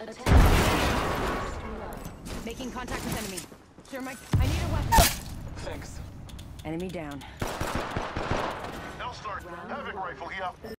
Making contact with enemy. Thermite, I need a weapon. Thanks. Enemy down. Hellstar, Havoc rifle here.